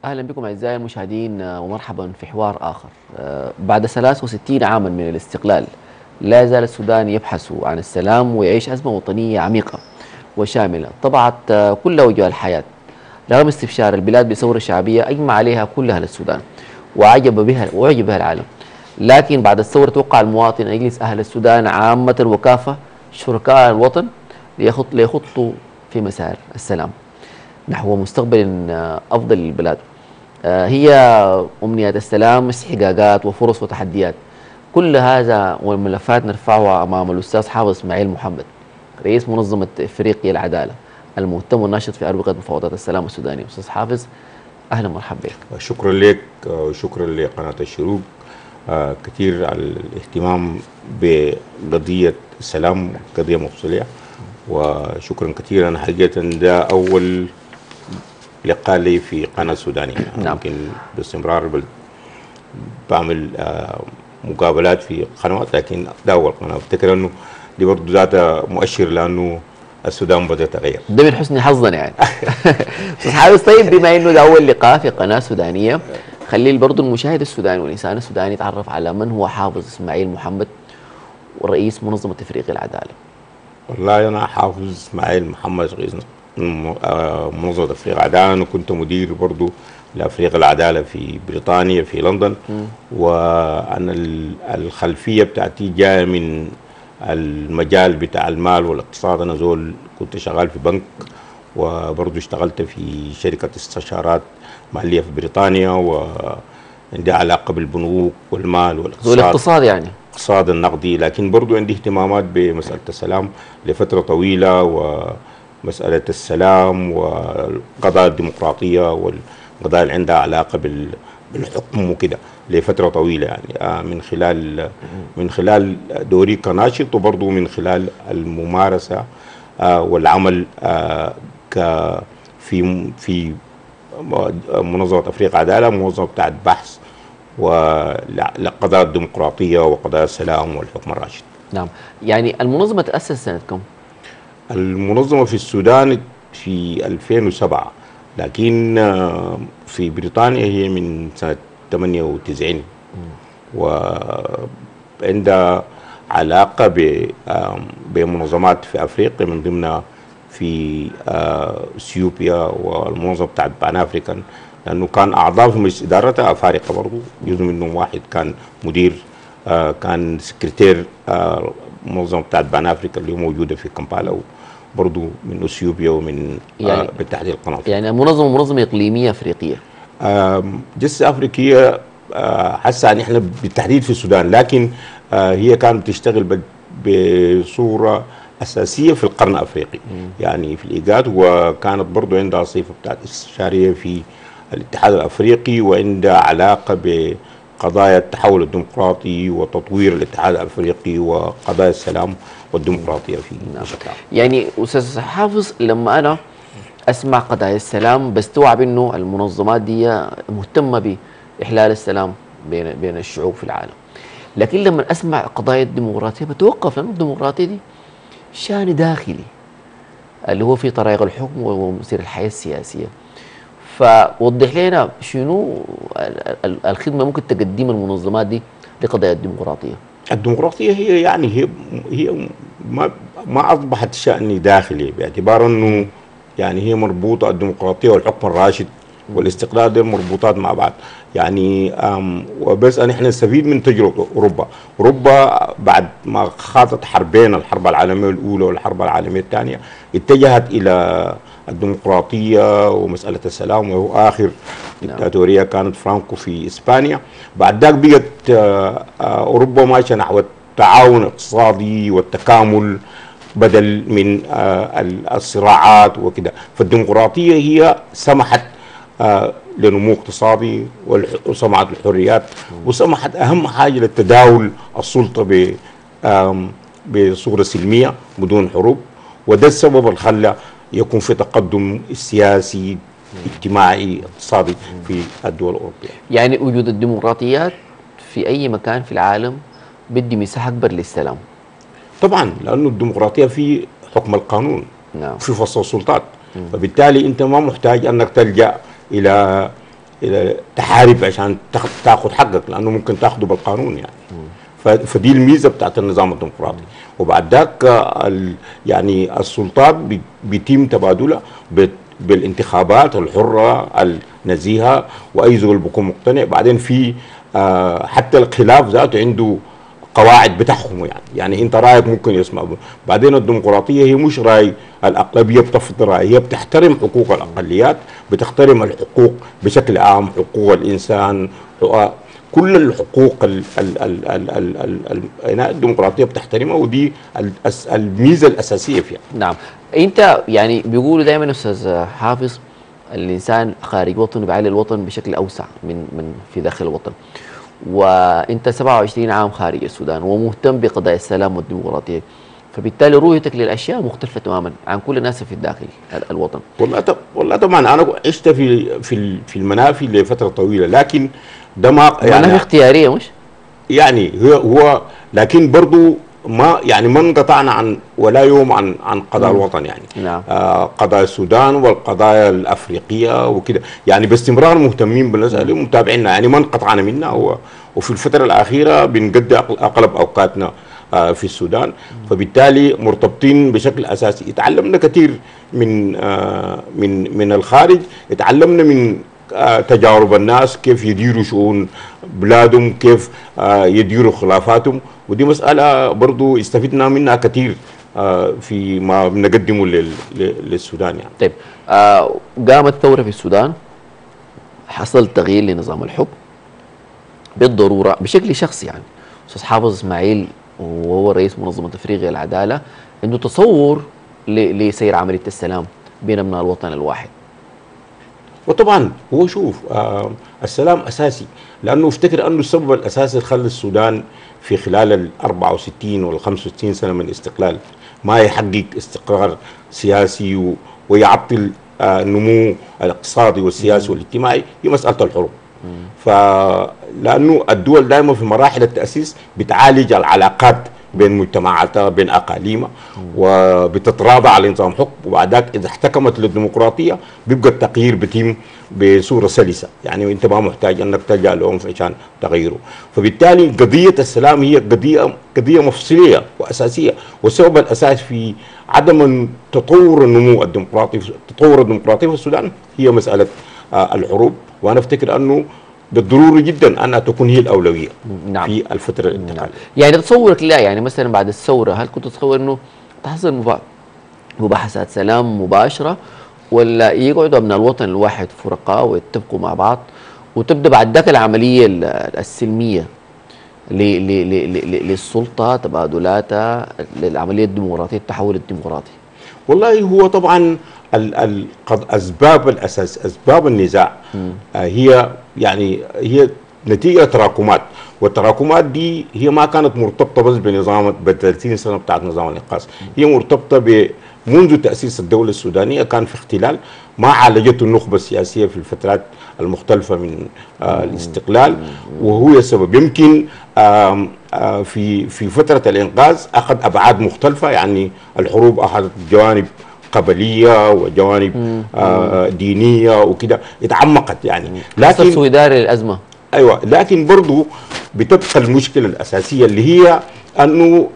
أهلا بكم أعزائي المشاهدين ومرحبا في حوار آخر. بعد 63 عاما من الاستقلال لا يزال السودان يبحث عن السلام ويعيش أزمة وطنية عميقة وشاملة طبعت كل أوجه الحياة. رغم استبشار البلاد بثورة شعبية أجمع عليها كل أهل السودان وأعجب بها العالم، لكن بعد الثورة توقع المواطن أن يجلس أهل السودان عامة وكافة شركاء الوطن ليخطوا في مسار السلام نحو مستقبل أفضل للبلاد. هي أمنيات السلام، استحقاقات وفرص وتحديات. كل هذا والملفات نرفعها أمام الأستاذ حافظ إسماعيل محمد، رئيس منظمة إفريقيا العدالة، المهتم والناشط في أروقة مفاوضات السلام السوداني. أستاذ حافظ أهلا ومرحبا بك. شكرا لك وشكرا لقناة الشروق كثير على الاهتمام بقضية السلام، قضية مفصلية، وشكرا كثيرا. حقيقة ده أول لقاء لي في قناة سودانية. نعم. يمكن باستمرار بعمل مقابلات في قنوات، لكن ده أول قناة. أفتكر أنه دي برضه ذات مؤشر لأنه السودان بدأ يتغير. ده من حسن حظنا يعني. أستاذ حافظ، طيب بما أنه ده أول لقاء في قناة سودانية، خلي برضه المشاهد السوداني والإنسان السوداني يتعرف على من هو حافظ إسماعيل محمد ورئيس منظمة إفريقيا العدالة. والله أنا حافظ إسماعيل محمد، رئيس منظمة أفريقيا العدالة. أنا كنت مدير برضو لأفريقيا العدالة في بريطانيا في لندن. وأنا الخلفية بتاعتي جاية من المجال بتاع المال والاقتصاد. أنا زول كنت شغال في بنك، وبرضو اشتغلت في شركة استشارات مالية في بريطانيا، وعندي علاقة بالبنوك والمال والاقتصاد. زول اقتصاد يعني؟ الاقتصاد النقدي، لكن برضو عندي اهتمامات بمسألة السلام لفترة طويلة، ومسألة السلام والقضايا الديمقراطية والقضايا اللي عندها علاقة بالحكم وكده لفترة طويلة يعني. من خلال دوري كناشط، وبرضو من خلال الممارسة والعمل في منظمة أفريقيا العدالة، منظمة بتاعت بحث ولقضايا الديمقراطية وقضايا السلام والحكم الراشد. نعم. يعني المنظمة تأسست سنة كم؟ المنظمة في السودان في 2007، لكن في بريطانيا هي من سنة 98، وعندها علاقة بمنظمات في أفريقيا، من ضمنها في اثيوبيا والمنظمة بتاعت بان افريكان، لأنه كان أعضاء في مجلس إدارتها أفارقة برضو. جزء منهم واحد كان مدير، كان سكرتير منظمة بتاعت بان افريكا اللي موجودة في كمبالا، برضو من اثيوبيا ومن يعني بالتحديد القناة. يعني منظمة إقليمية أفريقية، جنسية أفريقية حسا نحن بالتحديد في السودان، لكن هي كانت بتشتغل بصورة أساسية في القرن الأفريقي يعني في الإيجاد، وكانت برضو عندها صفة بتاعت استشارية في الاتحاد الأفريقي، وعندها علاقة بقضايا التحول الديمقراطي وتطوير الاتحاد الأفريقي وقضايا السلام والديمقراطية في بشكل عام. يعني أستاذ حافظ، لما أنا أسمع قضايا السلام بستوعب إنه المنظمات دي مهتمة بإحلال السلام بين الشعوب في العالم، لكن لما أسمع قضايا الديمقراطية بتوقف، لأن الديمقراطية دي شأن داخلي اللي هو في طريق الحكم ومسير الحياة السياسية. فوضح لنا شنو الخدمة ممكن تقدم المنظمات دي لقضايا الديمقراطية. الديمقراطية هي يعني هي ما أصبحت شأن داخلي، باعتبار أنه يعني هي مربوطة، الديمقراطية والحكم الراشد والاستقلال دي مربوطات مع بعض يعني. وبس أن احنا نستفيد من تجربة أوروبا بعد ما خاضت حربين، الحرب العالمية الأولى والحرب العالمية الثانية، اتجهت إلى الديمقراطية ومسألة السلام، وهو آخر ديكتاتورية كانت فرانكو في إسبانيا. بعد ذلك بقت أوروبا ماشية نحو التعاون الاقتصادي والتكامل بدل من الصراعات وكده. فالديمقراطية هي سمحت لنمو اقتصادي وسمحت للحريات، وسمحت أهم حاجة للتداول السلطة بصورة سلمية بدون حروب، وده السبب اللي خلى يكون في تقدم سياسي اجتماعي اقتصادي في الدول الأوروبية. يعني وجود الديمقراطيات في أي مكان في العالم بدي مساحة أكبر للسلام طبعا، لأنه الديمقراطية في حكم القانون، نعم، في فصل السلطات، فبالتالي أنت ما محتاج أنك تلجأ إلى تحارب عشان تاخذ حقك، لانه ممكن تاخذه بالقانون يعني. فدي الميزه بتاعت النظام الديمقراطي. وبعد ذاك يعني السلطات بيتم تبادلها بالانتخابات الحره النزيهه، واي زول بيكون مقتنع. بعدين في حتى الخلاف ذاته عنده قواعد بتحكمه يعني انت رايك ممكن يسمع. بعدين الديمقراطيه هي مش راي الاغلبيه بتفرض راي، هي بتحترم حقوق الاقليات، بتحترم الحقوق بشكل عام، حقوق الانسان، كل الحقوق الديمقراطيه بتحترمها، ودي الميزه الاساسيه فيها. نعم. انت يعني بيقولوا دائما استاذ حافظ الانسان خارج وطنه بيعلي الوطن بشكل اوسع من في داخل الوطن، وانت 27 عام خارج السودان ومهتم بقضايا السلام والديمقراطيه، فبالتالي رؤيتك للاشياء مختلفه تماما عن كل الناس في الداخل الوطن. والله طبعا انا عشت في المنافي لفتره طويله، لكن ده ما يعني منافي اختياريه مش؟ يعني هو لكن برضو ما انقطعنا عن ولا يوم عن قضايا الوطن يعني. نعم. قضايا السودان والقضايا الافريقيه وكده يعني باستمرار مهتمين بالمساله ومتابعينها يعني، ما انقطعنا منها. وفي الفتره الاخيره بنقضي اغلب اوقاتنا في السودان، فبالتالي مرتبطين بشكل اساسي. تعلمنا كثير من الخارج، تعلمنا من تجارب الناس كيف يديروا شؤون بلادهم، كيف يديروا خلافاتهم، ودي مسألة برضو استفدنا منها كثير في ما بنقدمه للسودان يعني. طيب قامت ثورة في السودان، حصل تغيير لنظام الحكم بالضرورة بشكل شخصي يعني. أستاذ حافظ إسماعيل وهو رئيس منظمة افريقيا للعدالة عنده تصور لسير عملية السلام بين ابناء الوطن الواحد. وطبعا هو شوف السلام اساسي، لانه افتكر انه السبب الاساسي اللي خلى السودان في خلال ال 64 وال 65 سنه من الاستقلال ما يحقق استقرار سياسي ويعطل النمو الاقتصادي والسياسي والاجتماعي هي مساله الحروب. فلانه الدول دائما في مراحل التاسيس بتعالج العلاقات بين مجتمعاتها بين اقاليمها وبتتراضى على نظام حكم، وبعد ذاك اذا احتكمت للديمقراطيه بيبقى التغيير بيتم بصوره سلسه، يعني انت ما محتاج انك تلجا لعنف عشان تغيره. فبالتالي قضيه السلام هي قضيه مفصليه واساسيه، والسبب الاساسي في عدم تطور النمو الديمقراطي في السودان هي مساله الحروب. وانا افتكر انه بالضروري جدا انها تكون هي الاولويه. نعم. في الفتره الانتقاليه. نعم. يعني تصورك لا يعني مثلا بعد الثوره هل كنت تتصور انه تحصل مباحثات سلام مباشره، ولا يقعدوا من الوطن الواحد فرقاء ويتفقوا مع بعض وتبدا بعد ذاك العمليه السلميه للسلطه تبادلاتها للعمليه الديمقراطيه التحول الديمقراطي؟ والله هو طبعا اسباب النزاع هي نتيجه تراكمات، والتراكمات دي هي ما كانت مرتبطه بس بنظام 30 سنه بتاعت نظام الانقاذ، هي مرتبطه منذ تاسيس الدوله السودانيه كان في اختلال ما عالجته النخبه السياسيه في الفترات المختلفه من الاستقلال، وهو السبب. يمكن في فتره الانقاذ اخذ ابعاد مختلفه، يعني الحروب اخذت جوانب قبليه وجوانب دينيه وكده اتعمقت يعني، لكن سويدار الازمه. ايوه، لكن برضه بتبقى المشكله الاساسيه اللي هي انه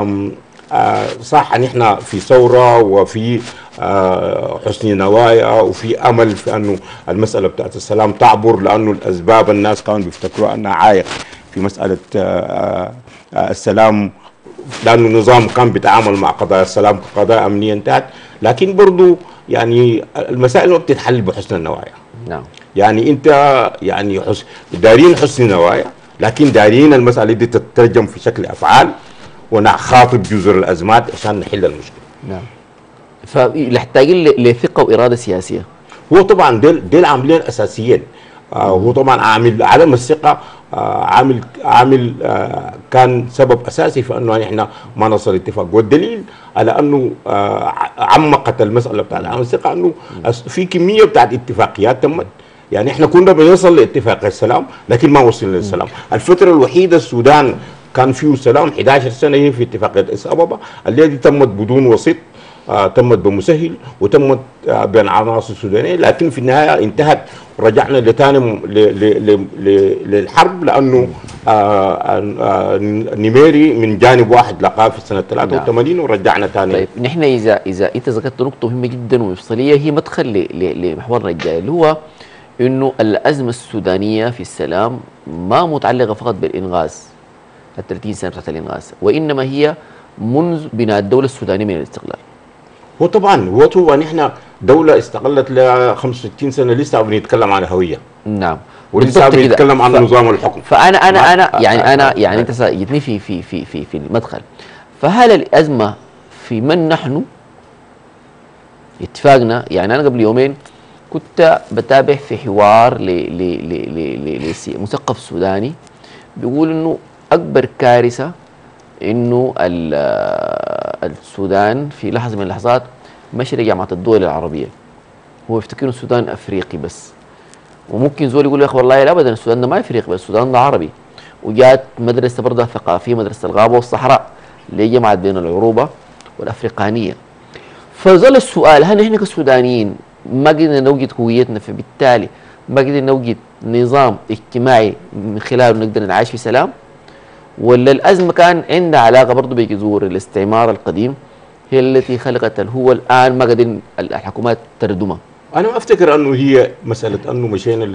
صح نحن في ثوره وفي حسن نوايا وفي امل في انه المساله بتاعت السلام تعبر، لانه الاسباب الناس كانوا بيفتكروا انها عائق في مساله السلام، لانه النظام كان بيتعامل مع قضايا السلام كقضايا امنيه انتهت. لكن برضه يعني المسائل ما بتتحل بحسن النوايا. نعم. يعني انت يعني دارين حسن نوايا، لكن دارين المساله دي تترجم في شكل افعال ونخاطب جذور الازمات عشان نحل المشكله. نعم. فنحتاجين لثقه واراده سياسيه. هو طبعا دي العاملين الاساسيين. هو طبعا عدم الثقه عامل كان سبب اساسي في انه احنا ما نصل اتفاق، والدليل على انه عمقت المساله بتاعت عدم الثقه انه في كميه بتاعت اتفاقيات تمت، يعني احنا كنا بنصل لاتفاق السلام لكن ما وصلنا للسلام. الفتره الوحيده السودان كان فيه سلام 11 سنه هي في اتفاقيه اديس ابابا التي تمت بدون وسيط تمت بمسهل وتمت بين عناصر سودانيه، لكن في النهايه انتهت ورجعنا لتاني للحرب، لانه نيميري من جانب واحد لقاه في سنه 83 ورجعنا تاني. طيب نحن اذا انت ذكرت نقطه مهمه جدا ومفصليه هي مدخل لمحورنا الجاي، اللي هو انه الازمه السودانيه في السلام ما متعلقه فقط بالانغاز ال 30 سنه بتاعت الانغاز، وانما هي منذ بناء الدوله السودانيه من الاستقلال. هو طبعا احنا دوله استقلت ل 65 سنه لسه بنتكلم عن هويه. نعم. ولسه بنتكلم عن نظام الحكم. فانا يعني انت جيتني في المدخل. فهل الازمه في من نحن؟ اتفاقنا، يعني انا قبل يومين كنت بتابع في حوار لمثقف سوداني بيقول انه اكبر كارثه انه السودان في لحظه من اللحظات مشي لجامعه الدول العربيه. هو يفتكر السودان افريقي بس، وممكن زول يقول يا اخي والله ابدا السودان ده ما افريقي بس السودان ده عربي. وجات مدرسه برضه ثقافيه، مدرسه الغابه والصحراء اللي هي جمعت بين العروبه والافريقانيه. فظل السؤال، هل نحن كسودانيين ما قدرنا نوجد هويتنا، فبالتالي ما قدرنا نوجد نظام اجتماعي من خلاله نقدر نعيش في سلام؟ ولا الازمه كان عندها علاقه برضه بجذور الاستعمار القديم هي التي خلقت هو الان ما قادرين الحكومات تردمها؟ انا ما افتكر انه هي مساله انه مشينا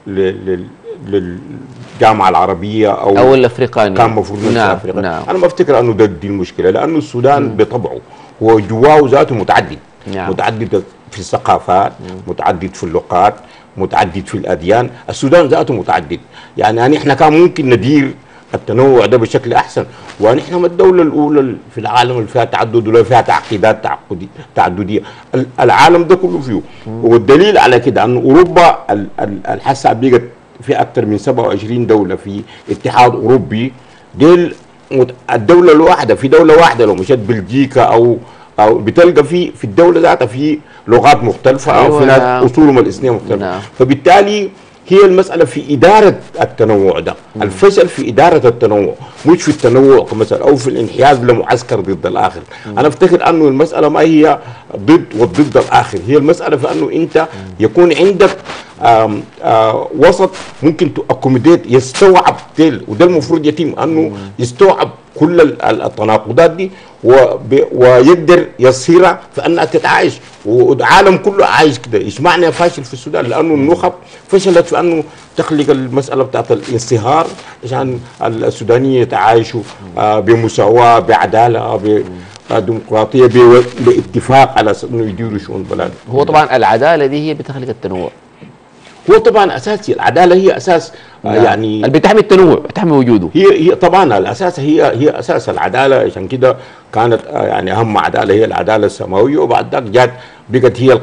للجامعه العربيه او الافريقانيه كان المفروض نعم افريقيا. نعم. انا ما افتكر انه دي المشكله، لانه السودان بطبعه هو جواه ذاته متعدد. نعم. متعدد في الثقافات، متعدد في اللغات، متعدد في الاديان. السودان ذاته متعدد، يعني احنا كان ممكن ندير التنوع ده بشكل احسن، ونحن ما الدوله الاولى في العالم اللي فيها تعدد ولا فيها تعقيدات تعدديه. العالم ده كله فيه. والدليل على كده انه اوروبا الحسا بقت في اكثر من 27 دوله في اتحاد اوروبي. ديل الدوله الواحده في دوله واحده لو مشيت بلجيكا او بتلقى في الدوله ذاتها في لغات مختلفه او في ناس اصولهم الاسلاميه مختلفه. فبالتالي هي المسألة في إدارة التنوع ده. الفشل في إدارة التنوع، مش في التنوع كمثلا أو في الانحياز لمعسكر ضد الآخر. أنا أفتكر أنه المسألة ما هي ضد وضد الآخر، هي المسألة في أنه أنت يكون عندك وسط ممكن تأكوميديت يستوعب وده المفروض يتم، أنه يستوعب كل التناقضات دي ويقدر يصيرها في انها تتعايش، والعالم كله عايش كده. ايش معنى فاشل في السودان؟ لانه النخب فشلت في انه تخلق المساله بتاعت الانصهار عشان السودانيين يتعايشوا بمساواه، بعداله، بديمقراطيه، باتفاق على انه يديروا شؤون البلد. هو طبعا العداله دي هي بتخلق التنوع. هو طبعا اساسي، العداله هي اساس يعني اللي بتحمي التنوع، بتحمي وجوده. هي طبعا الاساس، هي اساس العداله. عشان كده كانت يعني اهم عداله هي العداله السماويه، وبعد ذاك جات بقت هي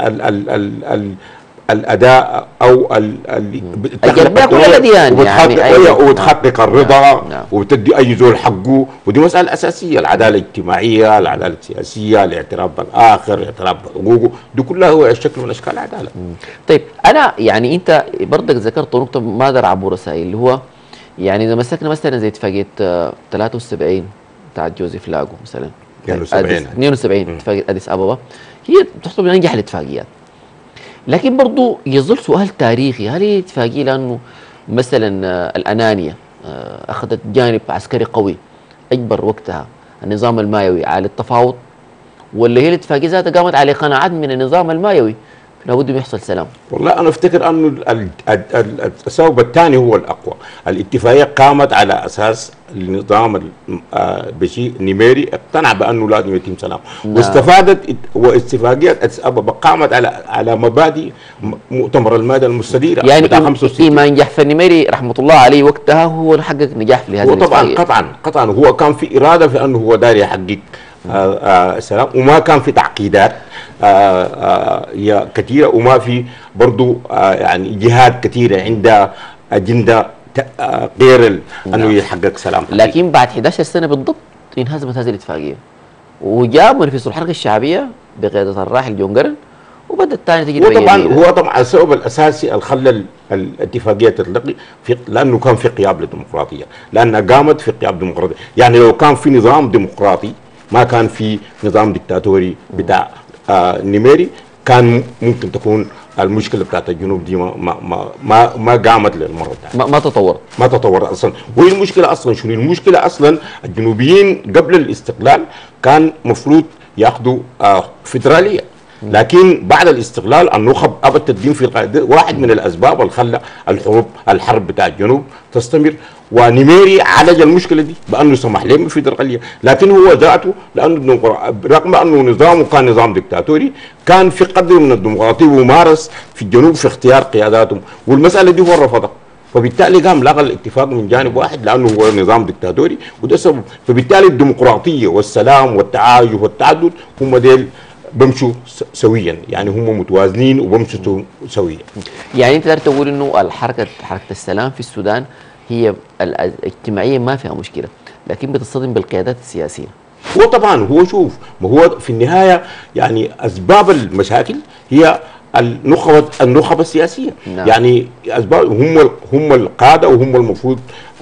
الاداء او كل الاديان وتحقق الرضا وتدي اي زول حقه. ودي مساله اساسيه، العداله الاجتماعيه، العداله السياسيه، الاعتراف بالاخر، الاعتراف بحقوقه، دي كلها هو شكل من اشكال العداله. طيب انا يعني انت برضك ذكرت نقطه ما دار عبور رسائل، اللي هو يعني اذا مسكنا مثلا زي اتفاقيه 73 بتاعت جوزيف لاغو مثلا 72 اتفاقيه اديس ابابا، هي تعتبر من انجح الاتفاقيات. لكن برضو يظل سؤال تاريخي، هل هي اتفاقيه لانه مثلا الانانيه اخذت جانب عسكري قوي اجبر وقتها النظام المايوي على التفاوض، ولا هي الاتفاقيه ذاتها قامت على قناعات من النظام المايوي لابد يحصل سلام؟ والله انا افتكر انه السبب الثاني هو الاقوى. الاتفاقيه قامت على اساس النظام بشيء نيميري اقتنع بانه لازم يتم سلام، واستفادت. واتفاقيه اديس ابابا قامت على مبادئ مؤتمر المائده المستديره يعني بتاع 65. ايمان جحفر النميري رحمه الله عليه وقتها هو حقق نجاح في هذه الاتفاقيه. طبعا قطعا هو كان في اراده في انه هو داري يحقق السلام، وما كان في تعقيدات هي كثيره، وما في برضو يعني جهات كثيره عندها اجنده غير انه يحقق سلام. لكن بعد 11 سنه بالضبط انهزمت هذه الاتفاقيه، وجاء منفذ الحركه الشعبيه بقياده الراحل جون جرن، وبدات الثانيه تجي. هو طبعا السبب الاساسي اللي خلى الاتفاقيه تتلغي لانه كان في قيام للديمقراطيه، لانها قامت في قيام ديمقراطي. يعني لو كان في نظام ديمقراطي ما كان في نظام ديكتاتوري بتاع نيميري، كان ممكن تكون المشكله بتاعت الجنوب دي ما قامت للمره بتاعتها، ما تطورت اصلا. وهي المشكله اصلا شنو؟ المشكله اصلا الجنوبيين قبل الاستقلال كان مفروض ياخذوا فيدراليه، لكن بعد الاستقلال النخب ابت التقديم في القائد. واحد من الاسباب اللي خلى الحرب بتاع الجنوب تستمر. ونيميري عالج المشكله دي بانه سمح لهم بفيدراليه، لكن هو ذاته لانه رغم انه نظامه كان نظام دكتاتوري كان في قدر من الديمقراطيه ومارس في الجنوب في اختيار قياداتهم، والمساله دي هو رفضها. فبالتالي قام لغى الاتفاق من جانب واحد لانه هو نظام دكتاتوري وده سبب. فبالتالي الديمقراطيه والسلام والتعايش والتعدد هم ديل بمشوا سويا، يعني هم متوازنين وبمشوا سويا. يعني انت تقدر تقول انه حركه السلام في السودان هي الاجتماعيه ما فيها مشكله، لكن بتصطدم بالقيادات السياسيه. هو طبعا هو شوف، ما هو في النهايه يعني اسباب المشاكل هي النخب السياسيه. نعم. يعني اسباب هم القاده وهم المفروض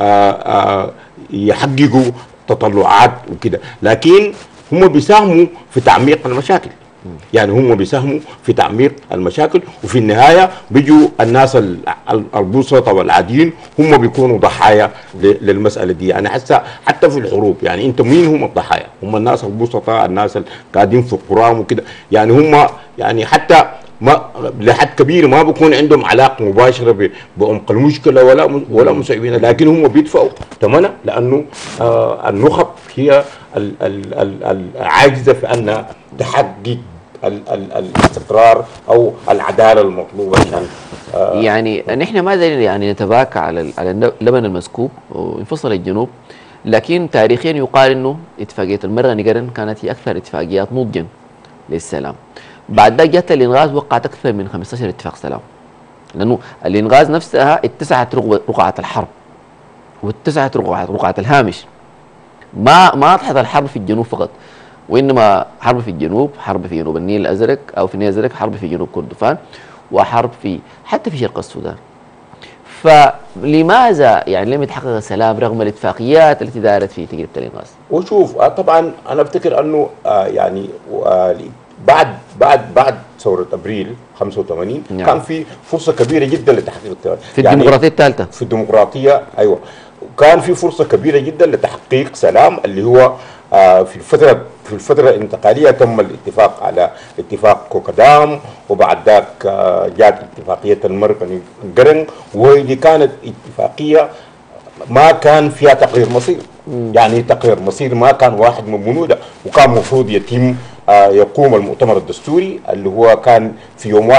يحققوا تطلعات وكده، لكن هم بيساهموا في تعميق المشاكل. يعني هم بيساهموا في تعميق المشاكل، وفي النهايه بيجوا الناس البسطاء والعاديين هم بيكونوا ضحايا للمساله دي. يعني حتى في الحروب، يعني انت مين هم الضحايا؟ هم الناس البسطاء، الناس اللي قاعدين في القرى وكده. يعني هم يعني حتى ما لحد كبير ما بيكون عندهم علاقه مباشره بعمق المشكله ولا مسؤولين، لكن هم بيدفعوا ثمنها لانه النخب هي العاجزه في ان تحقق الاستقرار او العداله المطلوبه عشان يعني نحن ما زال يعني نتباكى على اللبن المسكوب وانفصل الجنوب، لكن تاريخيا يقال انه اتفاقيه المره نقرن كانت هي اكثر اتفاقيات نضجا للسلام. بعد ذلك جت الانغاز وقعت اكثر من 15 اتفاق سلام، لانه الانغاز نفسها اتسعت رقعه الحرب واتسعت رقعه الهامش. ما اضحت الحرب في الجنوب فقط، وانما حرب في الجنوب، حرب في جنوب النيل الازرق او في النيل الازرق، حرب في جنوب كردفان، وحرب حتى في شرق السودان. فلماذا يعني لم يتحقق السلام رغم الاتفاقيات التي دارت في تجربه الانغاز؟ وشوف طبعا انا افتكر انه يعني بعد ثوره ابريل 85 نعم. كان في فرصه كبيره جدا لتحقيق في الديمقراطيه الثالثه، في الديمقراطيه ايوه، كان في فرصه كبيره جدا لتحقيق سلام اللي هو في الفتره الانتقاليه تم الاتفاق على اتفاق كوكادام، وبعد ذاك جاءت اتفاقيه المرقني قرن، واللي كانت اتفاقيه ما كان فيها تقرير مصير. يعني تقرير مصير ما كان واحد من بنوده، وكان المفروض يتم يقوم المؤتمر الدستوري اللي هو كان في يوم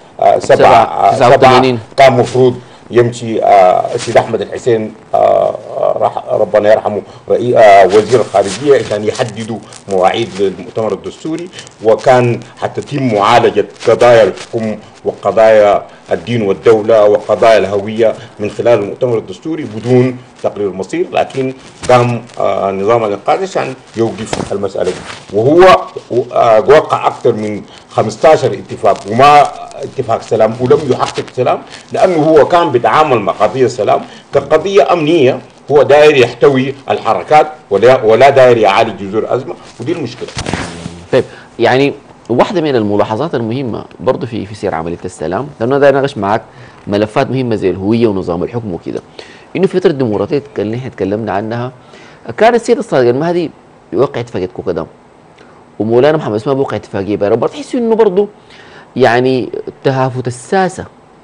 1/7 كان المفروض يمشي سيد احمد الحسين ربنا يرحمه وزير الخارجيه عشان يحددوا مواعيد للمؤتمر الدستوري، وكان حتتم معالجه قضايا الحكم وقضايا الدين والدوله وقضايا الهويه من خلال المؤتمر الدستوري بدون تقرير مصير. لكن قام نظام الانقاذ عشان يوقف المساله دي، وهو وقع اكثر من 15 اتفاق وما اتفاق سلام، ولم يحقق سلام لانه هو كان بيتعامل مع قضيه السلام كقضيه امنيه، هو داير يحتوي الحركات ولا داير يعالج جذور ازمه، ودي المشكله. طيب يعني واحده من الملاحظات المهمه برضه في سير عمليه السلام، لانه داير اناقش معك ملفات مهمه زي الهويه ونظام الحكم وكده، انه فتره الديمقراطيه اللي احنا تكلمنا عنها كان السيد الصادق المهدي يوقع اتفاقيه كوكادام، ومولانا محمد اسماعيل بيوقع اتفاقيه بيربر. تحس انه برضه يعني تهافت الساسه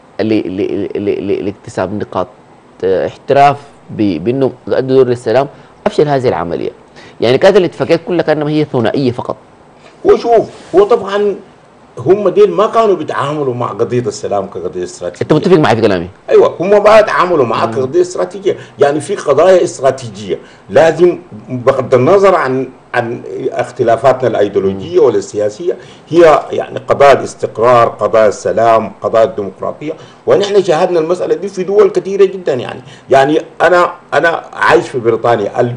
لاكتساب نقاط احتراف بانه ادوا دور للسلام افشل هذه العمليه. يعني كانت الاتفاقيات كلها كانما هي ثنائيه فقط. وشوف هو طبعا هم ديل ما كانوا بيتعاملوا مع قضيه السلام كقضيه استراتيجيه. انت متفق معي في كلامي؟ ايوه، هم ما يتعاملوا معها كقضيه استراتيجيه، يعني في قضايا استراتيجيه لازم بغض النظر عن اختلافاتنا الايديولوجيه ولا السياسيه، هي يعني قضايا الاستقرار، قضايا السلام، قضايا الديمقراطيه، ونحن شاهدنا المساله دي في دول كثيره جدا. يعني انا عايش في بريطانيا،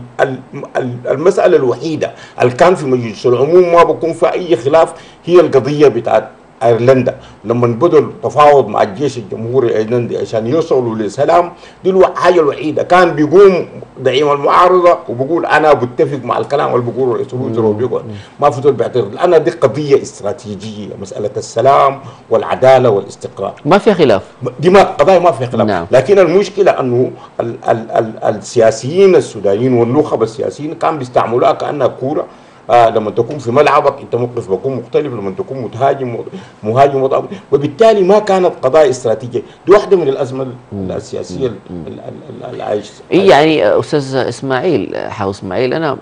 المساله الوحيده اللي كان في مجلس العموم ما بكون في اي خلاف هي القضيه بتاعت ايرلندا لما بدوا التفاوض مع الجيش الجمهوري الايرلندي عشان يوصلوا لسلام، دي الحاجه الوحيده كان بيقوم دعيم المعارضه وبقول انا بتفق مع الكلام اللي بيقوله رئيس الوزراء وبيقول ما في زول بيعترض، لان دي قضيه استراتيجيه، مساله السلام والعداله والاستقرار ما فيها خلاف، دي ما قضايا ما فيها خلاف. نعم. لكن المشكله انه ال السياسيين السودانيين والنخب السياسيين كانوا بيستعملوها كانها كوره. لما تكون في ملعبك انت موقف بيكون مختلف، لما تكون مهاجم وضع. وبالتالي ما كانت قضايا استراتيجيه، دي واحده من الازمه السياسيه العايشه. يعني استاذ اسماعيل، حاوس اسماعيل، انا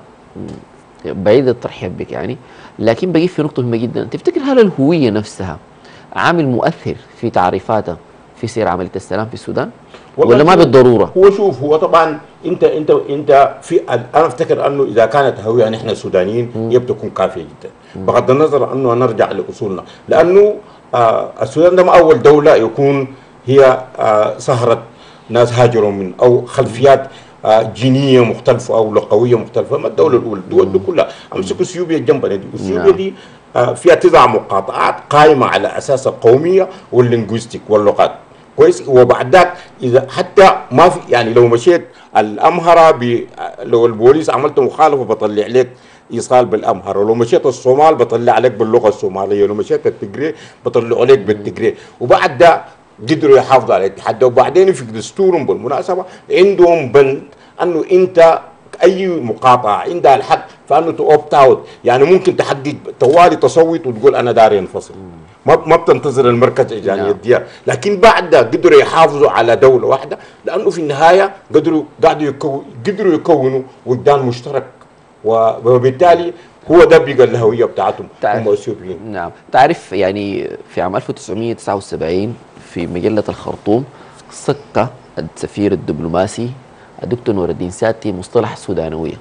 بعيد الترحيب بك يعني، لكن بجي في نقطه مهمه جدا. تفتكر هل الهويه نفسها عامل مؤثر في تعريفاتها في سير عمليه السلام في السودان؟ ولا ما بالضروره؟ هو شوف، هو طبعا انت في انا افتكر انه اذا كانت هويه نحن سودانيين هي بتكون كافيه جدا، بغض النظر انه نرجع لاصولنا، لانه السودان ده ما اول دوله يكون هي سهرت ناس هاجروا من او خلفيات جينيه مختلفه او لغويه مختلفه. ما الدوله الاولى، الدول دي كلها امسكوا اثيوبيا جنبنا دي، اثيوبيا دي فيها 9 مقاطعات قائمه على اساس القوميه واللينغويستيك واللغات، كويس. وبعد ذاك اذا حتى ما في يعني لو مشيت الامهره لو البوليس عملت مخالفه بطلع لك ايصال بالامهره، ولو مشيت الصومال بطلع عليك باللغه الصوماليه، ولو مشيت التجري بطلع عليك بالتجري. وبعد ده قدروا يحافظوا على الاتحاد ده. وبعدين في دستورهم بالمناسبه عندهم بند انه انت اي مقاطعه عندها الحق فانه توبت اوت، يعني ممكن تحقق طوالي تصوت وتقول انا داري انفصل، ما بتنتظر المركز اجاني الديار. لكن بعد قدروا يحافظوا على دوله واحده، لانه في النهايه قدروا يكونوا وجدان مشترك، وبالتالي هو ده بقى الهويه بتاعتهم هم الاثيوبيين. نعم. تعرف يعني في عام 1979 في مجله الخرطوم صك السفير الدبلوماسي الدكتور نور الدين ساتي مصطلح السودانويه.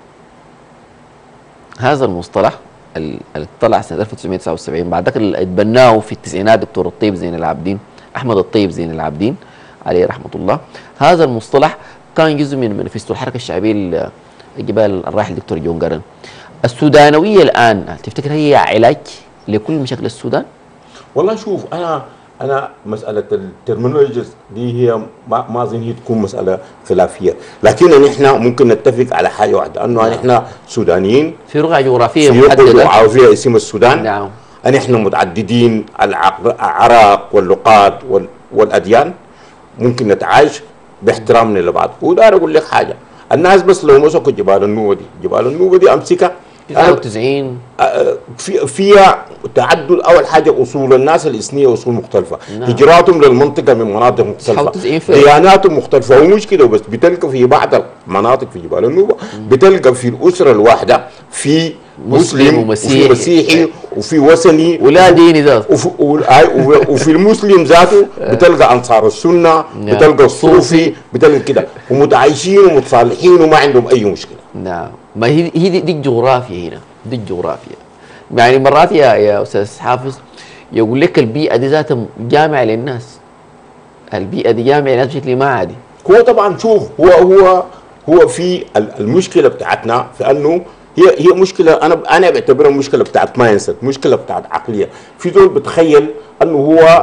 هذا المصطلح اللي طلع سنه 1979 بعد ذاك اللي اتبناه في التسعينات دكتور الطيب زين العابدين، احمد الطيب زين العابدين عليه رحمه الله. هذا المصطلح كان جزء من مانيفستو الحركه الشعبيه الجبال الراحل الدكتور جون جارن. السودانويه الان تفتكر هي علاج لكل مشاكل السودان؟ والله شوف، انا مساله الترمينولوجيز دي هي ما اظن هي تكون مساله خلافيه، لكن نحن ممكن نتفق على حاجه واحده، انه نحن سودانيين في رقعه جغرافيه محدده، في رقعه جغرافيه اسم السودان. نعم. نحن متعددين الاعراق واللغات والاديان، ممكن نتعايش باحترامنا لبعض. ودار اقول لك حاجه، الناس بس لو مسكوا جبال النوبه دي امسكها 99 فيها تعدد. اول حاجه اصول الناس الاثنيه اصول مختلفه، هجراتهم للمنطقه من مناطق مختلفه، دياناتهم مختلفه. ومش كده وبس، بتلقى في بعض المناطق في جبال النوبه بتلقى في الاسره الواحده في مسلم وفي مسيحي وفي وثني ولا ديني ذات، وفي المسلم ذاته بتلقى انصار السنه، بتلقى الصوفي، بتلقى كده، ومتعايشين ومتصالحين وما عندهم اي مشكله. نعم. ما هي دي الجغرافيا هنا، دي الجغرافيا. يعني مرات يا استاذ حافظ يقول لك البيئه دي ذاتها جامعه للناس، البيئه دي جامعه للناس بشكل ما عادي. هو طبعا شوف، هو في المشكله بتاعتنا في انه هي مشكله، انا بعتبرها مشكله بتاعت مايند سيت، مشكله بتاعت عقليه. في دول بتخيل انه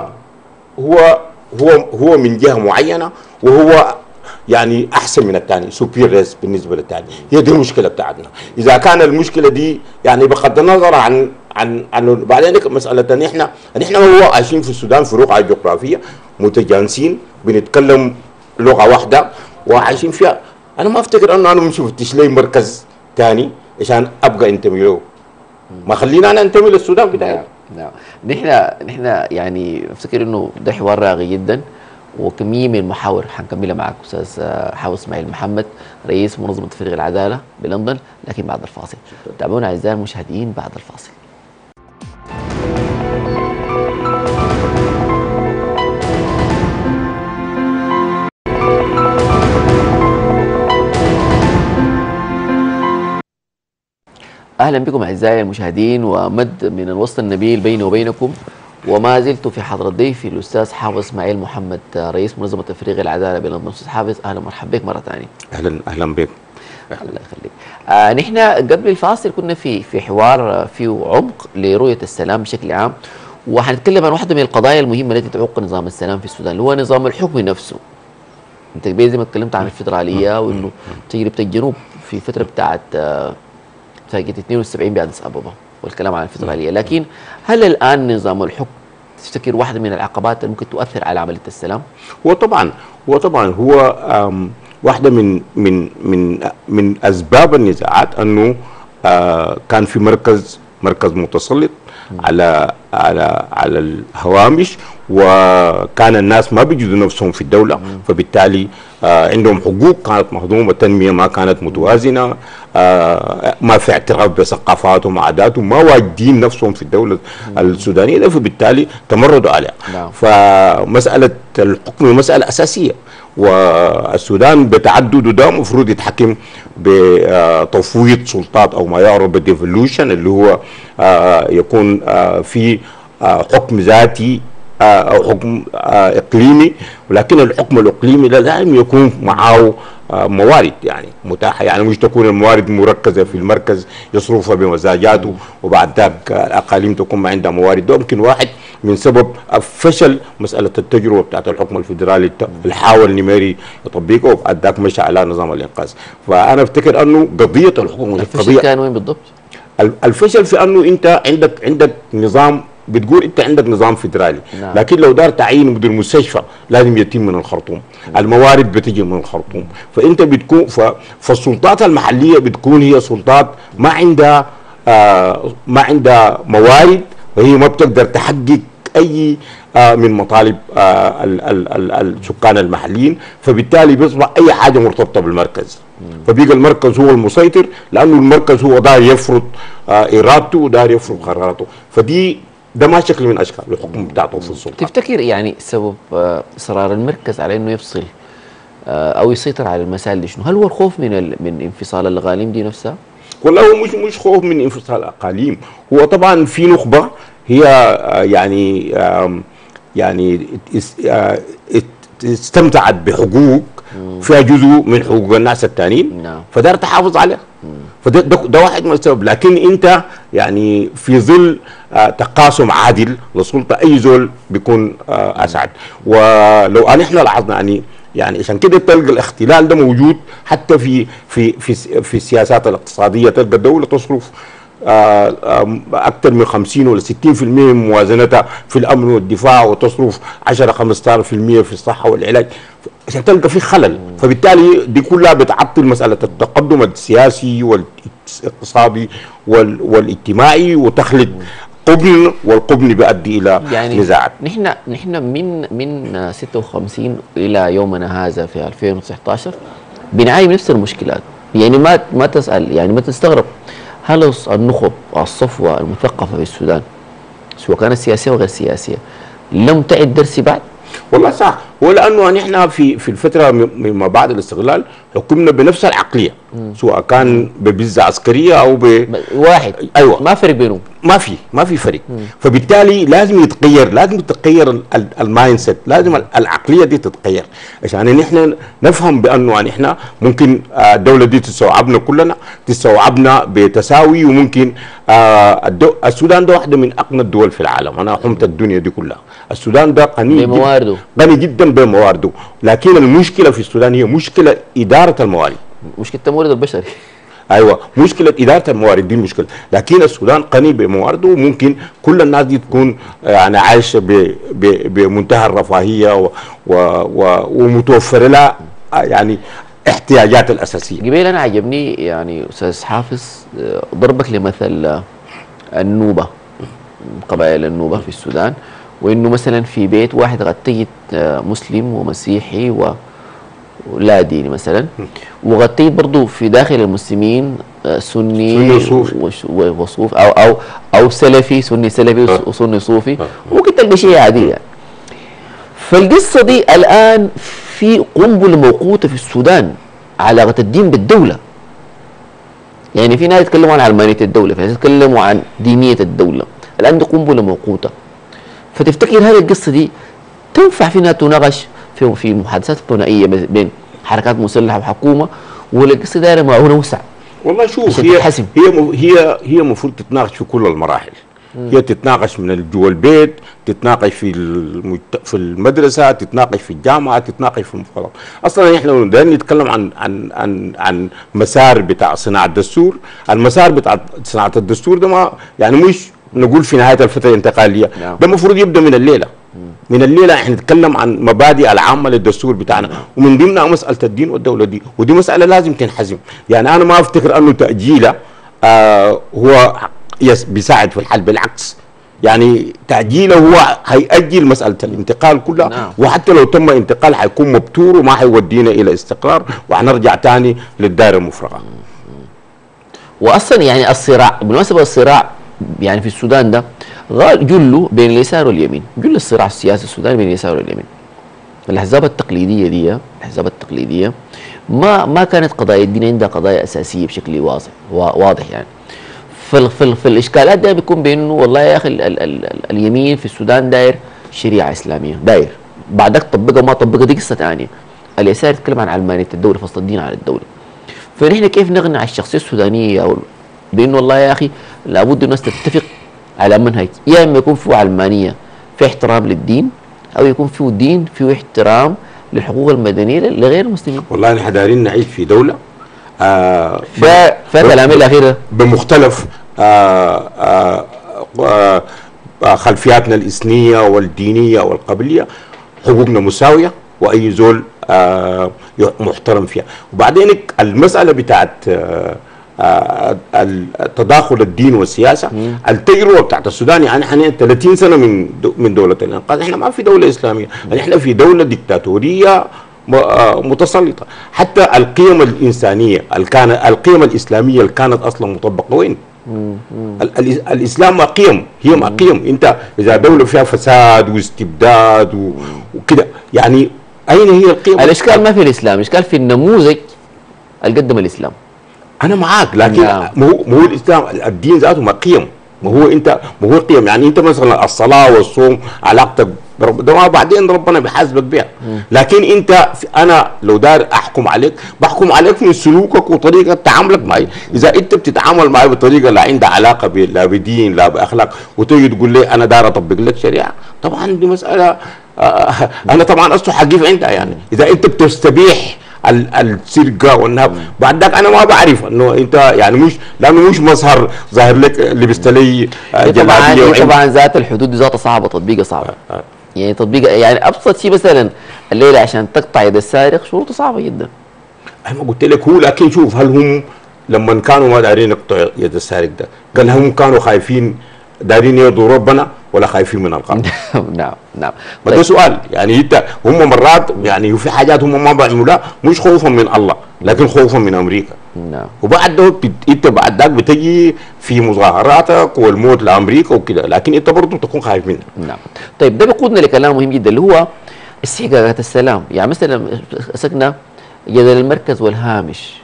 هو من جهه معينه وهو يعني احسن من الثاني، سوبيريس بالنسبه للثاني. هي دي المشكله بتاعتنا. اذا كان المشكله دي يعني بغض النظر عن بعدين مساله نحن هو عايشين في السودان في رقعه جغرافيه متجانسين، بنتكلم لغه واحده وعايشين فيها. انا ما افتكر انه انا مش مفتش لي مركز ثاني عشان ابقى انتمي له. ما خلينا انا انتمي للسودان بتاعي. نعم. نحن يعني افتكر انه ده حوار راقي جدا، وكميه من المحاور حنكملها معك استاذ حاوس اسماعيل محمد، رئيس منظمه تفريغ العداله بلندن، لكن بعد الفاصل. تابعونا اعزائي المشاهدين بعد الفاصل. اهلا بكم اعزائي المشاهدين، ومد من الوسط النبيل بيني وبينكم، وما زلت في حضرة ضيفي الاستاذ حافظ اسماعيل محمد، رئيس منظمه تفريغ العداله بلندن. استاذ حافظ اهلا ومرحبا بك مره ثانيه. اهلا بك. الله يخليك. نحن قبل الفاصل كنا في حوار فيه عمق لرؤيه السلام بشكل عام، وحنتكلم عن واحده من القضايا المهمه التي تعوق نظام السلام في السودان اللي هو نظام الحكم نفسه. انت زي ما اتكلمت عن الفدراليه وانه تجربه الجنوب في فتره بتاعت سنه 72 بأديس أبابا والكلام عن الفدراليه، لكن هل الان نظام الحكم تفتكر واحده من العقبات اللي ممكن تؤثر على عمليه السلام؟ هو واحده من اسباب النزاعات انه كان في مركز متسلط على الهوامش، وكان الناس ما بيجدوا نفسهم في الدوله، فبالتالي عندهم حقوق كانت مهضومه، التنميه ما كانت متوازنه، ما في اعتراف بثقافاتهم وعاداتهم، ما واجدين نفسهم في الدوله السودانيه، فبالتالي تمردوا عليها. فمساله الحكم مساله اساسيه، والسودان بتعدده ده المفروض يتحكم بتفويض سلطات او ما يعرف بالديفولوشن، اللي هو يكون في حكم ذاتي او حكم اقليمي، ولكن الحكم الاقليمي ده لازم يكون معه موارد يعني متاحه، يعني مش تكون الموارد مركزه في المركز يصرفها بمزاجاته وبعد ذاك الاقاليم تكون ما عندها موارد. ده ممكن واحد من سبب فشل مساله التجربه بتاعت الحكم الفدرالي اللي حاول نميري يطبقه وبعد ذاك مشى على نظام الانقاذ. فانا افتكر انه قضيه الحكم الفشل كان وين بالضبط؟ الفشل في انه انت عندك نظام، بتقول انت عندك نظام فدرالي، نعم. لكن لو دار تعيين مدير مستشفى لازم يتم من الخرطوم، الموارد بتجي من الخرطوم، فانت بتكون فالسلطات المحليه بتكون هي سلطات ما عندها موارد، وهي ما بتقدر تحقق اي من مطالب السكان المحليين، فبالتالي بيصبح اي حاجه مرتبطه بالمركز، فبيبقى المركز هو المسيطر، لانه المركز هو داير يفرض ارادته وداير يفرض قراراته، ده ما شكل من اشكال الحكم بتاعته في السلطه. تفتكر يعني سبب اصرار المركز على انه يفصل او يسيطر على المسائل دي شنو؟ هل هو الخوف من انفصال الاقاليم دي نفسها؟ والله هو مش خوف من انفصال الاقاليم، هو طبعا في نخبه هي يعني استمتعت بحقوق فيها جزء من حقوق الناس الثانيين، فدار تحافظ عليها، فده واحد من السبب. لكن انت يعني في ظل تقاسم عادل للسلطه اي زول بيكون اسعد، ولو احنا لاحظنا يعني عشان كده تلقى الاختلال ده موجود حتى في السياسات الاقتصاديه، تلقى الدوله تصرف اكثر من 50 ولا 60% من موازنتها في الامن والدفاع، وتصرف 10-15% في الصحه والعلاج، عشان تلقى في خلل، فبالتالي دي كلها بتعطل مساله التقدم السياسي والاقتصادي والاجتماعي، وتخلق قبن، والقبن بيؤدي الى يعني نزاعات. نحن من 56 الى يومنا هذا في 2019 بنعاني من نفس المشكلات، يعني ما تسال، يعني ما تستغرب هل النخب الصفوه المثقفه في السودان سواء كانت سياسيه وغير سياسيه لم تعد درس بعد؟ والله صح، ولانه نحن في الفتره ما بعد الاستقلال حكمنا بنفس العقليه، سواء كان ببزه عسكريه او واحد. ايوه، ما فرق بينهم، ما في فرق. فبالتالي لازم تتغير المايند سيت، لازم العقليه دي تتغير عشان نحن نفهم بانه نحن ممكن الدوله دي تستوعبنا كلنا، تستوعبنا بتساوي، وممكن السودان ده واحده من اغنى الدول في العالم، انا حمت الدنيا دي كلها. السودان ده بموارده، غني جدا بموارده، لكن المشكله في السودان هي مشكله اداره الموارد، مشكله التمويل البشري. ايوه، مشكله اداره الموارد دي المشكله، لكن السودان غني بموارده، وممكن كل الناس دي تكون يعني عايشه بمنتهى الرفاهيه ومتوفر لها يعني احتياجات الاساسيه. قبيل انا عجبني يعني استاذ حافظ ضربك لمثل النوبه، قبائل النوبه في السودان، وانه مثلا في بيت واحد قد تجد مسلم ومسيحي ولا ديني مثلا، وقد تجد برضه في داخل المسلمين سني وصوفي او سلفي، سني سلفي وسني صوفي، وممكن تلقى شيء عادي يعني. فالقصه دي الان في قنبله موقوته في السودان، علاقه الدين بالدوله. يعني في ناس يتكلموا عن علمانيه الدوله، في ناس يتكلموا عن دينيه الدوله، الان دي قنبله موقوته. فتفتكر هذه القصه دي تنفع فينا تناقش في محادثات ثنائيه بين حركات مسلحه وحكومه، ولا القصه دايره معونه وسع؟ والله شوف، هي المفروض تتناقش في كل المراحل، هي تتناقش من جوا البيت، تتناقش في المدرسه، تتناقش في الجامعه، تتناقش في المفاوضات. اصلا احنا لو بدنا نتكلم عن مسار بتاع صناعه الدستور، المسار بتاع صناعه الدستور ده ما يعني مش نقول في نهايه الفتره الانتقاليه، ده المفروض يبدا من الليله. من الليله احنا نتكلم عن مبادئ العامه للدستور بتاعنا، ومن ضمنها مساله الدين والدوله دي، ودي مساله لازم تنحزم. يعني انا ما افتكر انه تاجيله هو بيساعد في الحل، بالعكس يعني تاجيله هو هيأجل مساله الانتقال كلها. وحتى لو تم انتقال هيكون مبتور وما هيودينا الى استقرار، وهنرجع تاني للدائره المفرغه. واصلا يعني الصراع بالمناسبه، الصراع يعني في السودان ده جله بين اليسار واليمين، جل الصراع السياسي السوداني بين اليسار واليمين. الاحزاب التقليديه دي، الاحزاب التقليديه ما كانت قضايا الدين عندها قضايا اساسيه بشكل واضح يعني. في الاشكالات ده بيكون بانه والله يا اخي اليمين في السودان داير شريعه اسلاميه، داير بعدك طبقها ما طبقها دي قصه ثانيه. اليسار يتكلم عن علمانيه الدوله، فصل الدين عن الدوله. فنحن كيف نقنع الشخصيه السودانيه او بانه والله يا اخي لابد الناس تتفق على منهج، يا اما يكون فيه علمانيه في احترام للدين، او يكون فيه دين فيه احترام للحقوق المدنيه لغير المسلمين. والله نحن دايرين نعيش في دوله فالكلام الاخير بمختلف خلفياتنا الإثنية والدينية والقبلية، حقوقنا مساوية وأي زول محترم فيها. وبعدين المسألة بتاعت تداخل الدين والسياسة، التجربة بتاعت السودان يعني احنا 30 سنة من دولة الإنقاذ، احنا ما في دولة إسلامية، احنا في دولة ديكتاتورية متسلطة. حتى القيم الإنسانية القيم الإسلامية اللي كانت أصلا مطبقة وين؟ الإسلام ما قيم، هي ما قيم. أنت إذا دولة فيها فساد واستبداد وكده، يعني أين هي القيم؟ الإشكال ما في الإسلام، الإشكال في النموذج اللي قدم الإسلام. أنا معاك، لكن ما هو الإسلام الدين ذاته ما قيم، ما هو قيم. يعني أنت مثلا الصلاة والصوم علاقتك ده ما بعدين ربنا بيحاسبك بها، لكن انا لو دار احكم عليك بحكم عليك من سلوكك وطريقه تعاملك معي. اذا انت بتتعامل معي بطريقه لا عندها علاقه لا بدين لا باخلاق، وتيجي تقول لي انا دار اطبق لك شريعه، طبعا دي مساله انا طبعا اصله حقيقه عندها. يعني اذا انت بتستبيح السرقه والنهب، بعد ذاك انا ما بعرف انه انت يعني مش لانه مش مظهر ظاهر لك لبست لي جلابيه. طبعا ذات الحدود دي ذاتها صعبه، تطبيقها صعب. يعني تطبيق يعني ابسط شيء مثلا الليله عشان تقطع يد السارق شروطه صعبه جدا. انا ما قلت لك هو، لكن شوف هل هم لما كانوا ما دارين يقطعوا يد السارق ده قال هم كانوا خايفين دارين يرضوا ربنا ولا خايفين من القانون؟ نعم ده سؤال. يعني انت هم مرات يعني في حاجات هم ما بيعملوها مش خوفا من الله لكن خوفا من امريكا. نعم. وبعد ده انت بعد ذاك بتجي في مظاهراتك والموت لامريكا وكده، لكن انت برضه تكون خايف منها. نعم. طيب ده بيقودنا لكلام مهم جدا اللي هو استحقاقات السلام. يعني مثلا مسكنا جدل المركز والهامش،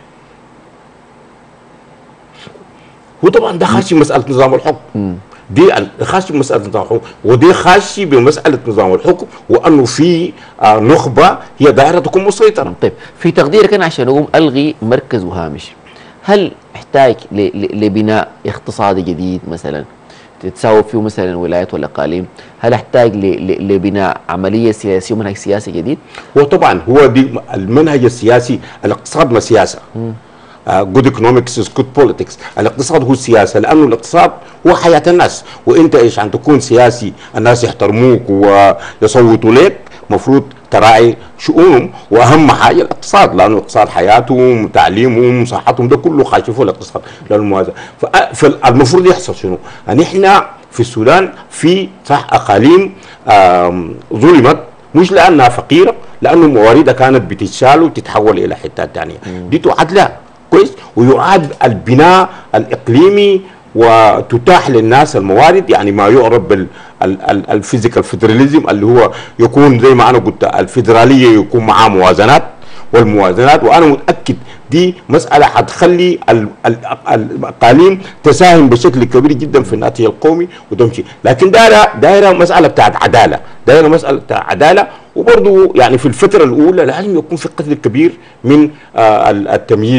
هو طبعا ده خاشي مساله نظام الحكم. دي خاشي بمساله نظام الحكم، ودي خاشي بمساله نظام الحكم، وانه في نخبه هي دائره تكون مسيطره. طيب في تقديرك انا عشان اقوم الغي مركز وهامش، هل احتاج لبناء اقتصادي جديد مثلا تتساوى فيه مثلا الولايات والاقاليم؟ هل احتاج لبناء عمليه سياسيه ومنهج سياسي جديد؟ هو طبعا هو دي المنهج السياسي. الاقتصاد ما سياسه. good economics is good politics. الاقتصاد هو السياسه، لانه الاقتصاد هو حياه الناس، وانت عشان تكون سياسي الناس يحترموك ويصوتوا لك مفروض تراعي شؤونهم، واهم حاجه الاقتصاد، لانه الاقتصاد حياتهم تعليمهم صحتهم ده كله خاشفه الاقتصاد للموازنه. فالمفروض يحصل شنو؟ ان احنا في السودان في صح اقاليم ظلمت مش لانها فقيره، لانه مواردها كانت بتتشال وتتحول الى حتات ثانيه، دي تعاد لها كويس، ويعاد البناء الاقليمي وتتاح للناس الموارد. يعني ما يعرف بالفيزيكال فيدراليزم اللي هو يكون زي ما انا قلت الفيدراليه يكون معاه موازنات، والموازنات وانا متاكد دي مساله حتخلي الاقاليم تساهم بشكل كبير جدا في الناتج القومي وتمشي. لكن دايره مساله بتاعت عداله، دايره مساله بتاعت عداله. وبرضه يعني في الفتره الاولى لازم يكون في قدر كبير من التمييز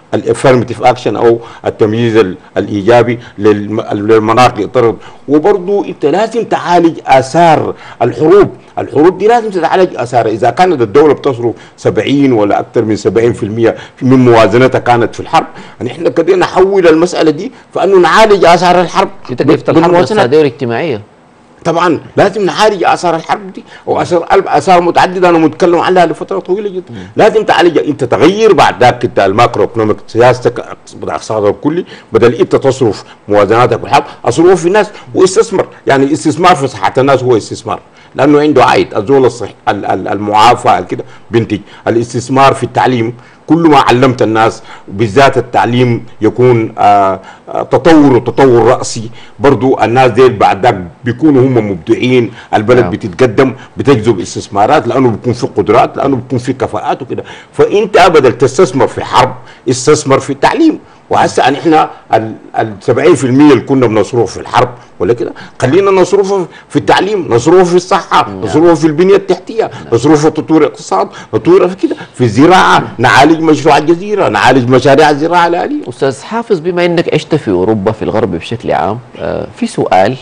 الافيرماتيف اكشن او التمييز الايجابي للمناطق الطرد. وبرضه انت لازم تعالج اثار الحروب. الحروب دي لازم تتعالج اثارها. اذا كانت الدوله بتصرف 70 ولا اكثر من 70% من موازنتها كانت في الحرب، يعني احنا قدرنا نحول المساله دي فانه نعالج اثار الحرب. في تكلفه الحرب الاقتصاديه والاجتماعيه. طبعا لازم نعالج اثار الحرب دي واثار متعدده انا متكلم عنها لفتره طويله جدا. لازم تعالجها. انت تغير بعد ذاك انت الماكرو ايكونوميك سياستك اقتصادك الكلي، بدل انت تصرف موازناتك بالحرب اصرفه في الناس واستثمر. يعني استثمار في صحه الناس هو استثمار لانه عنده عائد. الزول الصحي المعافى كده بينتج. الاستثمار في التعليم، كل ما علمت الناس بالذات التعليم يكون تطور رأسي، برضو الناس دي بعد ذاك بيكونوا هم مبدعين. البلد بتتقدم، بتجذب استثمارات لأنه بيكون في قدرات، لأنه بيكون في كفاءات وكده. فأنت بدل تستثمر في حرب استثمر في التعليم. وهسه يعني احنا ال 70% اللي كنا بنصرفه في الحرب ولا كده خلينا نصرفه في التعليم، نصرفه في الصحه، نصرفه في البنيه التحتيه، نصرفه في تطوير الاقتصاد، نطوره في كده في الزراعه، نعالج مشروع الجزيره، نعالج مشاريع الزراعه الاليه. استاذ حافظ، بما انك عشت في اوروبا في الغرب بشكل عام، في سؤال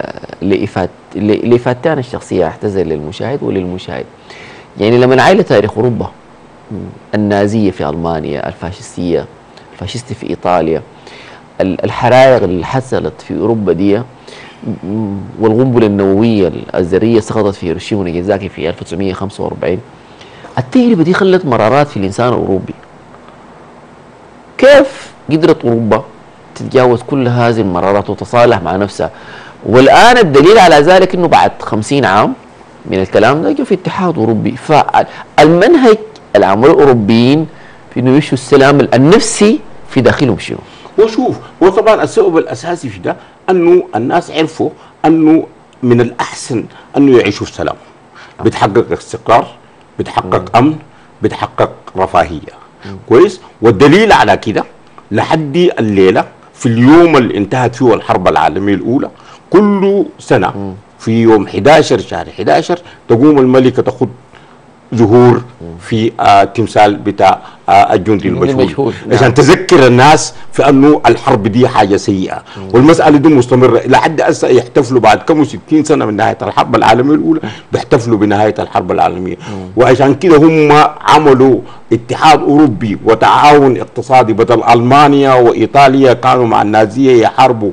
لافادتي انا الشخصيه اعتذر للمشاهد وللمشاهد. يعني لما نعاين تاريخ اوروبا النازيه في المانيا، الفاشيستيه في ايطاليا، الحرائق اللي حصلت في اوروبا دي، والقنبله النوويه الذريه سقطت في هيروشيما وناجازاكي في 1945، التجربه دي خلت مرارات في الانسان الاوروبي. كيف قدرت اوروبا تتجاوز كل هذه المرارات وتصالح مع نفسها؟ والان الدليل على ذلك انه بعد 50 عام من الكلام ده جو في اتحاد اوروبي. فالمنهج اللي عملوه الاوروبيين في انه يشوا السلام النفسي في داخلهم شنو؟ وشوف، وطبعا السبب الاساسي في ده انه الناس عرفوا انه من الاحسن انه يعيشوا في سلام، بتحقق استقرار، بتحقق امن، بتحقق رفاهيه. كويس؟ والدليل على كده لحد الليله في اليوم اللي انتهت فيه الحرب العالميه الاولى، كل سنه في يوم 11 شهر 11 تقوم الملكه تخط ظهور في تمثال بتاع الجندي المجهول عشان تذكر الناس في انه الحرب دي حاجه سيئه. والمساله دي مستمره لحد هسه. يحتفلوا بعد كم 60 سنه من نهايه الحرب العالميه الاولى بيحتفلوا بنهايه الحرب العالميه. وعشان كده هم عملوا اتحاد اوروبي وتعاون اقتصادي، بدل المانيا وايطاليا كانوا مع النازيه يحاربوا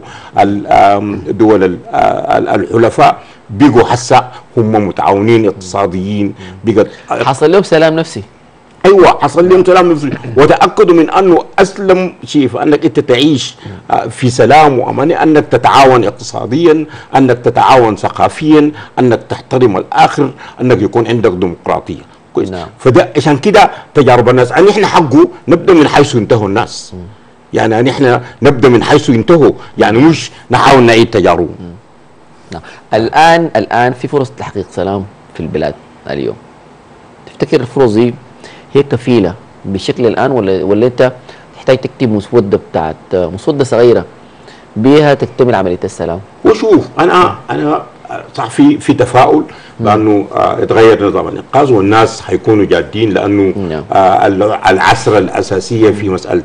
الدول الحلفاء، بيجوا هسه هم متعاونين اقتصاديين. بقت حصل لهم سلام نفسي. ايوه، حصل لهم سلام نفسي، وتاكدوا من انه اسلم شيء فانك انت تعيش في سلام وامان، انك تتعاون اقتصاديا، انك تتعاون ثقافيا، انك تحترم الاخر، انك يكون عندك ديمقراطيه. كويس؟ نعم. فده عشان كده تجارب الناس ان احنا حقه نبدا من حيث انتهوا الناس. يعني ان احنا نبدا من حيث انتهوا، يعني مش نحاول نعيد تجاربهم. نعم. الان في فرص تحقيق سلام في البلاد اليوم. تفتكر الفرص دي هي كفيله بالشكل الان ولا انت تحتاج تكتب مسوده صغيره بها تكتمل عمليه السلام؟ وشوف، انا صح في تفاؤل بانه يتغير نظام الانقاذ والناس حيكونوا جادين، لانه العسره الاساسيه في مساله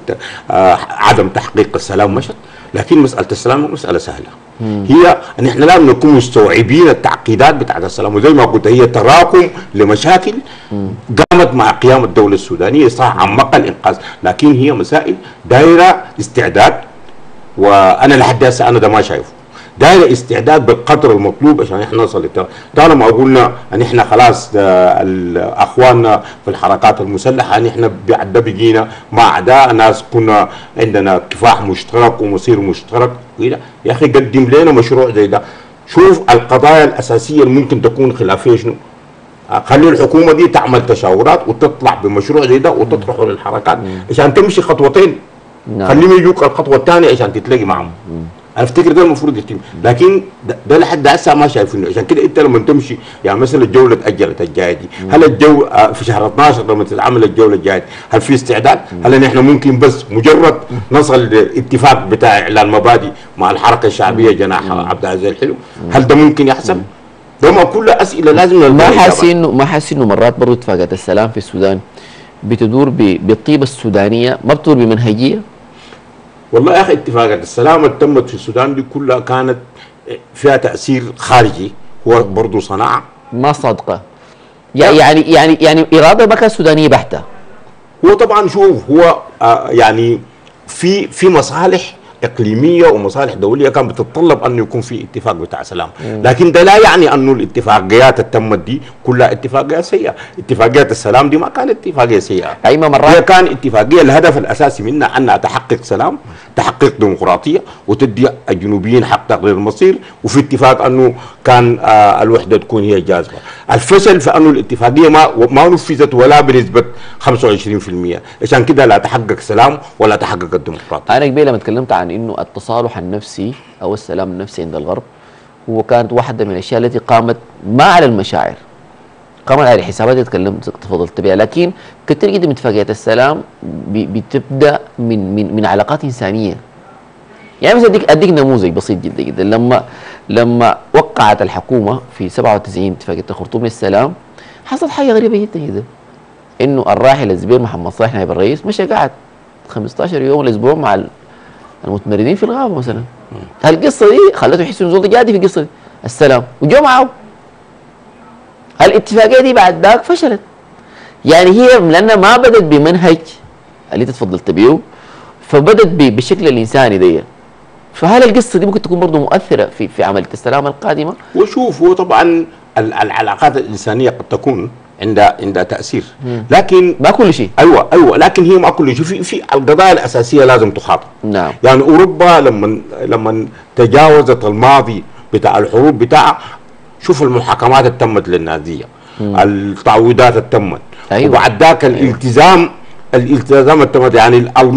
عدم تحقيق السلام مشت. لكن مساله السلام مساله سهله. هي ان احنا لازم نكون مستوعبين التعقيدات بتاعت السلام، وزي ما قلت هي تراكم لمشاكل قامت مع قيام الدوله السودانيه. صح عمق الانقاذ، لكن هي مسائل دايره استعداد. وانا لحد هسه انا ده ما شايفه دايره استعداد بالقدر المطلوب عشان احنا نصل طالما قلنا ان احنا خلاص اخواننا في الحركات المسلحه ان احنا بعد ده بقينا مع اعداء ناس كنا عندنا كفاح مشترك ومصير مشترك وكده. يا اخي قدم لنا مشروع زي ده. شوف القضايا الاساسيه اللي ممكن تكون خلافيه شنو، خلي الحكومه دي تعمل تشاورات وتطلع بمشروع زي ده وتطرحه للحركات عشان تمشي خطوتين. خليهم يجوك الخطوه الثانيه عشان تتلاقي معهم. انا افتكر ده المفروض يتم، لكن ده لحد هسه ما شايفينه. عشان كده انت لما تمشي يعني مثلا الجوله تاجلت الجايه دي، هل الجو في شهر 12 لما تتعمل الجوله الجايه هل في استعداد؟ هل نحن ممكن بس مجرد نصل لاتفاق بتاع اعلان مبادئ مع الحركه الشعبيه جناح عبد العزيز الحلو؟ هل ده ممكن يحصل؟ ده ما كل اسئله لازم ما حاسس انه مرات برضه اتفاقات السلام في السودان بتدور بالطيبه السودانيه، ما بتدور بمنهجيه؟ والله يا اخي اتفاقات السلام اللي تمت في السودان دي كلها كانت فيها تاثير خارجي، هو برضه صناعه. ما صادقه. لا. يعني اراده ما كانت سودانيه بحته. هو طبعا شوف هو يعني في مصالح اقليميه ومصالح دوليه كان بتتطلب انه يكون في اتفاق بتاع سلام، لكن ده لا يعني انه الاتفاقيات التمت دي كلها اتفاقيات سيئه. اتفاقيات السلام دي ما كانت اتفاقيه سيئه، ايما هي مرات كان اتفاقيه الهدف الاساسي منها انها تحقق سلام، تحقق ديمقراطيه، وتدي الجنوبيين حق تقرير المصير، وفي اتفاق انه كان الوحده تكون هي جاذبه. الفشل في انه الاتفاقيه ما نفذت ولا بنسبه 25%، عشان كده لا تحقق سلام ولا تحقق الديمقراطيه. انا قبل لما تكلمت عن انه التصالح النفسي او السلام النفسي عند الغرب هو كانت واحده من الاشياء التي قامت ما على المشاعر، قامت على الحسابات اللي تفضلت بها، لكن كثير جدا من اتفاقيات السلام بتبدا من علاقات انسانيه. يعني مثلا اديك نموذج بسيط جدا جدا. لما وقعت الحكومه في 97 اتفاقيه الخرطوم للسلام، حصلت حاجه غريبه جدا جدا، انه الراحل الزبير محمد صالح نائب الرئيس مشى قعد 15 يوم الاسبوع مع المتمردين في الغابه مثلا. القصه دي خلته يحس انه زول جادي في القصه دي السلام، وجو معه. الاتفاقيه دي بعد ذاك فشلت. يعني هي لانها ما بدت بمنهج اللي انت تفضلت بيه، فبدت بالشكل الانساني دي. فهل القصه دي ممكن تكون برضه مؤثره في عمليه السلام القادمه؟ وشوف هو طبعا العلاقات الانسانيه قد تكون عندها تاثير، لكن ما كل شيء. ايوه لكن هي ما كل شيء. في القضايا الاساسيه لازم تخاطب. نعم. يعني اوروبا لما تجاوزت الماضي بتاع الحروب بتاع، شوف المحاكمات اللي تمت للنازيه، التعويضات اللي تمت، أيوة. وبعد ذاك الالتزام اللي تمت. يعني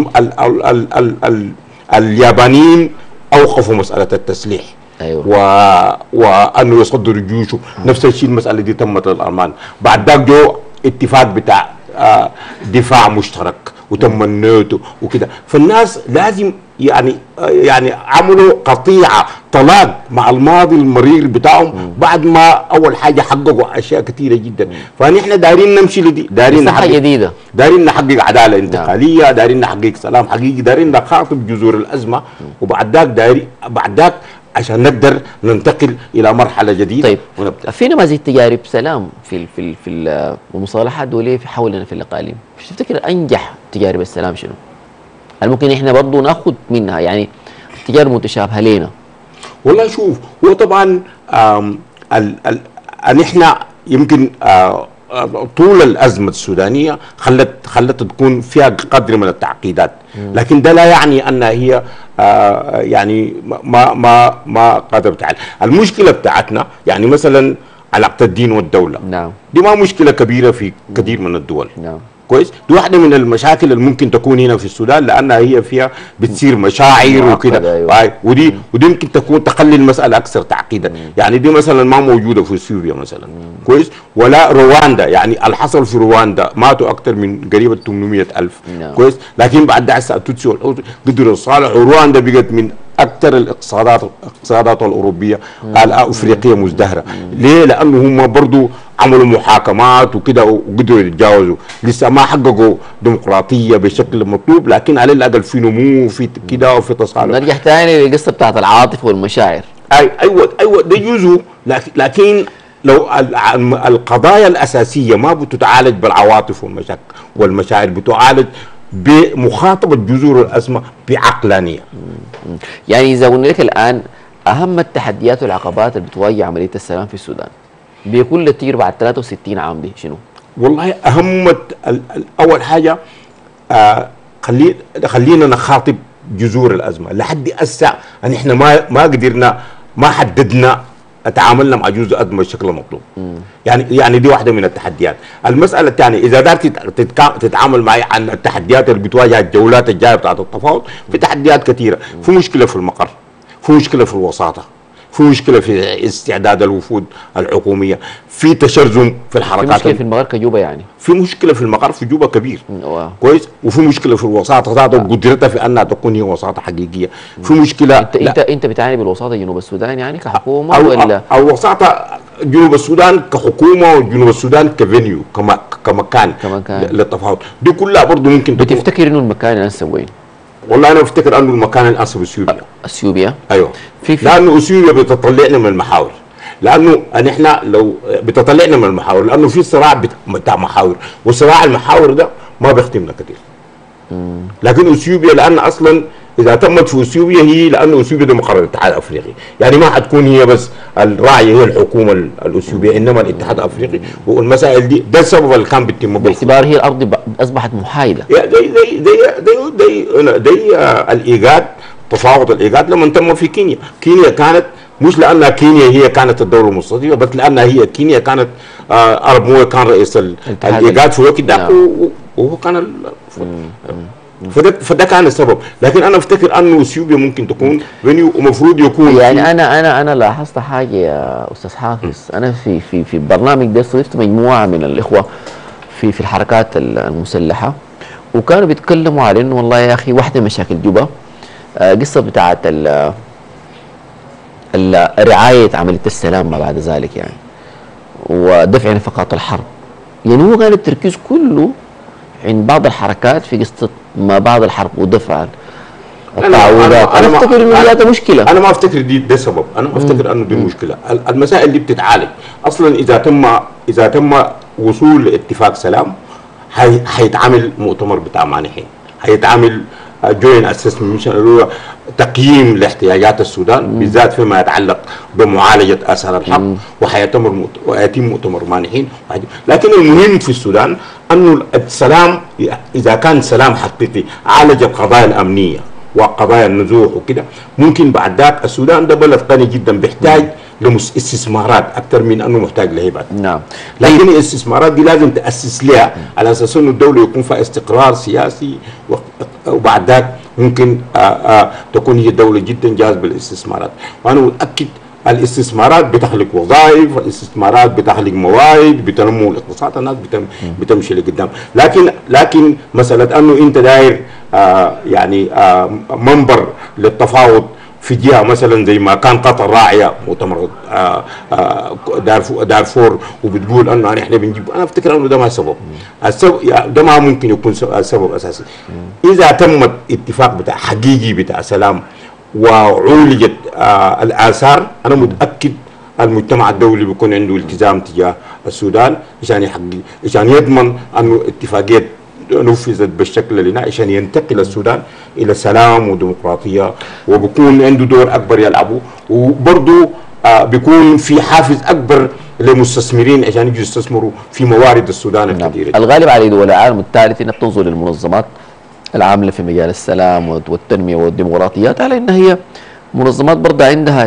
اليابانيين اوقفوا مساله التسليح. ايوه. وانه يصدروا جيوشه. نفس الشيء المساله دي تمت للالمان. بعد ذاك جو اتفاق بتاع دفاع مشترك وتم الناتو وكده. فالناس لازم يعني عملوا قطيعه طلاق مع الماضي المرير بتاعهم بعد ما اول حاجه حققوا اشياء كثيره جدا. فنحن دايرين نمشي لدي، دايرين حاجه جديده، دايرين نحقق عداله انتقاليه، دايرين نحقق سلام حقيقي، دايرين نخاطب جذور الازمه، وبعد ذاك بعد ذاك عشان نقدر ننتقل الى مرحله جديده. طيب ونبدأ. في نماذج تجارب سلام في المصالحات الدوليه في حولنا في الاقاليم، مش تفتكر انجح تجارب السلام شنو؟ هل ممكن احنا برضه ناخذ منها يعني تجارب متشابهه لنا؟ والله شوف هو طبعا احنا يمكن طول الازمه السودانيه خلت تكون فيها قدر من التعقيدات، لكن ده لا يعني انها هي يعني ما قادره تعال. المشكله بتاعتنا يعني مثلا علاقه الدين والدوله. نعم. دي ما مشكله كبيره في كثير من الدول. نعم. كويس. دي واحده من المشاكل اللي ممكن تكون هنا في السودان، لانها هي فيها بتصير مشاعر وكده. أيوة. ودي يمكن تخلي المساله اكثر تعقيدا. يعني دي مثلا ما موجوده في اثيوبيا مثلا. كويس. ولا رواندا، يعني اللي حصل في رواندا ماتوا اكثر من قريبه 800,000. كويس. لكن بعد هسه التوتسي والحوثي قدروا يصالحوا، ورواندا بقت من اكثر الاقتصادات الاوروبيه الافريقيه مزدهره. ليه؟ لانه هم برضه عملوا محاكمات وكده وقدروا يتجاوزوا. لسه ما حققوا ديمقراطيه بشكل مطلوب، لكن على الاقل في نمو وفي كده وفي تصالح. نرجع ثاني للقصه بتاعت العاطفه والمشاعر. ايوه ده جزء، لكن لو القضايا الاساسيه ما بتتعالج بالعواطف والمشاعر، بتعالج بمخاطبه جذور الازمه بعقلانيه. يعني اذا قلنا لك الان اهم التحديات والعقبات اللي بتواجه عمليه السلام في السودان بكل تطير بعد 63 عام دي شنو؟ والله اهم اول حاجه خلينا نخاطب جذور الازمه. لحد هسه احنا ما قدرنا، ما حددنا تعاملنا مع جزء الازمه بالشكل المطلوب. يعني دي واحده من التحديات. المساله الثانيه، اذا قدرت تتعامل معي عن التحديات اللي بتواجه الجولات الجايه بتاعت التفاوض، في تحديات كثيره. في مشكله في المقر، في مشكله في الوساطه، في مشكله في استعداد الوفود الحكوميه، في تشرذم في الحركات. في مشكله في المقر كجوبه، يعني في مشكله في المقر في جوبه كبير. كويس. وفي مشكله في الوساطه ذاتها قدرتها في انها تكون هي وساطه حقيقيه. في مشكله. انت بتعاني بالوساطه جنوب السودان يعني كحكومه ولا الوساطه جنوب السودان كحكومه وجنوب السودان كفينيو كمكان للتفاوض دي كلها برضه ممكن تكون. بتفتكر انه المكان الانسب وين؟ والله انا بفتكر انه المكان الانسب اثيوبيا. اثيوبيا؟ ايوه لانه اثيوبيا بتطلعنا من المحاور، لانه احنا لو بتطلعنا من المحاور لانه في صراع بتاع محاور، وصراع المحاور ده ما بيختمنا كثير. لكن اثيوبيا لان اصلا اذا تمت في اثيوبيا هي لانه اثيوبيا ده مقرر الاتحاد الافريقي، يعني ما حتكون هي بس الراعيه هي الحكومه الاثيوبيه انما الاتحاد الافريقي، والمسائل دي ده السبب اللي كان بيتم باعتبار هي الارض اصبحت محايده. زي الايجاد، تفاوض الايجاد لما تم في كينيا. كينيا كانت مش لانها كينيا هي كانت الدوله المستضيفه، بس لانها هي كينيا كانت ارب موي كان رئيس الايجاد في الوقت ده، وهو كان فده كان السبب. لكن انا افتكر انه اثيوبيا ممكن تكون فينيو ومفروض يكون يعني انا لاحظت حاجه يا استاذ حافظ. انا في البرنامج ده استضفت مجموعه من الاخوه في الحركات المسلحه، وكانوا بيتكلموا على انه والله يا اخي واحده من مشاكل جوبا قصه بتاعت رعايه عمليه السلام ما بعد ذلك يعني، ودفع نفقات الحرب. يعني هو كان التركيز كله عند بعض الحركات في قصه ما بعد الحرب ودفع التعويضات. انا افتكر انه هذا مشكله. انا ما افتكر ده سبب، انا ما افتكر انه دي مشكله. المسائل دي بتتعالج اصلا اذا تم وصول لاتفاق سلام. هيتعمل مؤتمر بتاع مانحين، هيتعمل جوين اسسمنت تقييم لاحتياجات السودان بالذات فيما يتعلق بمعالجه اثار الحرب، ويتم مؤتمر مانحين. لكن المهم في السودان انه السلام اذا كان سلام حقيقي عالج القضايا الامنيه وقضايا النزوح وكده، ممكن بعد ذاك السودان ده بلد غني جدا بيحتاج لاستثمارات اكثر من انه محتاج لهبات. نعم. لكن الاستثمارات دي لازم تاسس لها على اساس انه الدوله يكون فيها استقرار سياسي، وبعد ذاك ممكن تكون هي دوله جدا جاذبه للاستثمارات. وانا متاكد الاستثمارات بتخلق وظائف، الاستثمارات بتخلق موارد، بتنمو الاقتصاد، الناس بتمشي لقدام. لكن مساله انه انت داير يعني منبر للتفاوض في جهه مثلا زي ما كان قطر راعيه مؤتمر دارفور وبتقول انه احنا بنجيب، انا افتكر انه ده ما سبب. ده ما ممكن يكون السبب اساسي. اذا تم اتفاق بتاع حقيقي بتاع سلام وعولجت الاثار، انا متاكد المجتمع الدولي بيكون عنده التزام تجاه السودان عشان يضمن انه اتفاقيه نفذت بالشكل اللي عشان ينتقل السودان الى سلام وديمقراطيه، وبكون عنده دور اكبر يلعبه، وبرضه بيكون في حافز اكبر للمستثمرين عشان يجوا يستثمروا في موارد السودان الكثيره. الغالب على دول العالم الثالث انها بتنظر للمنظمات العامله في مجال السلام والتنميه والديمقراطيات على انها هي منظمات برضه عندها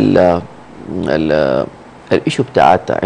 الايشو بتاعتها،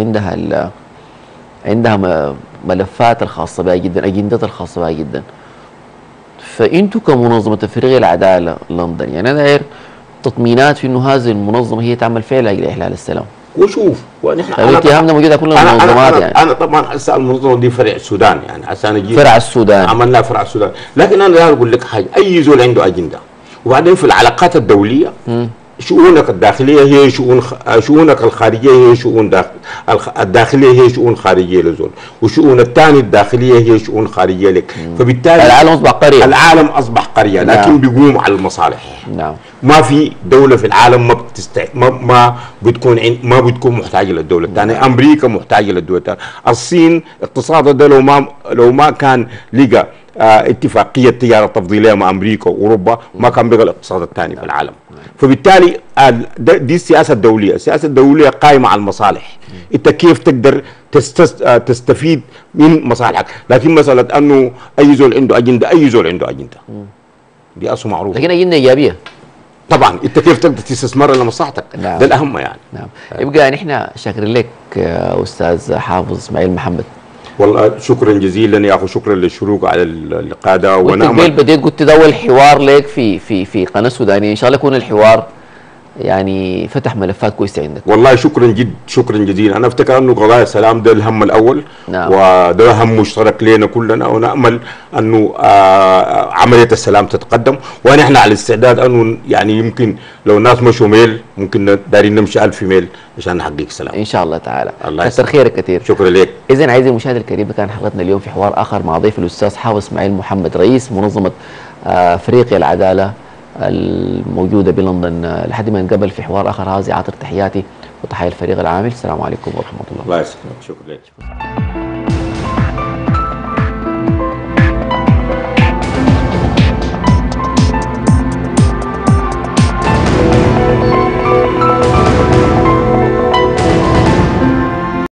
عندها ملفات الخاصه بها جدا، اجندات الخاصه بها جدا. فانتوا كمنظمه تفريغ العداله لندن، يعني انا داير تطمينات في انه هذه المنظمه هي تعمل فعلا لاحلال السلام. وشوف ونحن اتهامنا موجوده كل المنظمات. يعني انا طبعا هسه المنظمه دي فرع السودان، يعني عشان اجي فرع السودان عملنا فرع السودان، لكن انا اقول لك حاجه، اي زول عنده اجنده. وبعدين في العلاقات الدوليه شؤونك الداخليه هي شؤونك الخارجيه هي شؤون الداخليه هي شؤون خارجيه لزول، وشؤون الثاني الداخليه هي شؤون خارجيه لك. فبالتالي العالم اصبح قريه. العالم اصبح قريه، لكن نعم. بيقوم على المصالح. نعم. ما في دوله في العالم ما بتكون محتاجه للدوله الثانيه. نعم. امريكا محتاجه للدوله الثانيه. الصين اقتصادها ده لو ما كان لقى اتفاقيه تجاره تفضيليه مع امريكا واوروبا ما كان بقى الاقتصاد الثاني في العالم. فبالتالي دي السياسه الدوليه، السياسه الدوليه قائمه على المصالح. انت كيف تقدر تستفيد من مصالحك، لكن مساله انه اي زول عنده اجنده، اي زول عنده اجنده دي اصلا معروف، لكن اجنده ايجابيه طبعا. انت كيف تقدر تستثمر لمصلحتك. نعم. ده الاهم يعني. نعم. يبقى نحن شاكرين لك استاذ حافظ اسماعيل محمد. والله شكرا جزيلا يا اخو، شكرا للشروق على اللقاء ده. وانت بديت قلت ده اول حوار لك في قناه سودانيه، ان شاء الله يكون الحوار يعني فتح ملفات كويسه عندك. والله شكرا جزيلا. انا افتكر انه قضايا السلام ده الهم الاول، نعم. وده هم مشترك لنا كلنا، ونامل انه عمليه السلام تتقدم، ونحن على الاستعداد انه يعني يمكن لو الناس مشوا ميل ممكن دارين نمشي 1000 ميل عشان نحقق السلام ان شاء الله تعالى. الله كثر خيرك كثير. شكرا لك. اذا عزيزي المشاهد الكريم، كان حلقتنا اليوم في حوار اخر مع ضيف الاستاذ حافظ اسماعيل محمد، رئيس منظمه افريقيا العداله الموجوده بلندن. لحد ما نقابل في حوار اخر، هذه عاطر تحياتي وتحية الفريق العامل. السلام عليكم ورحمه الله. الله يسلمك. شكرا لك.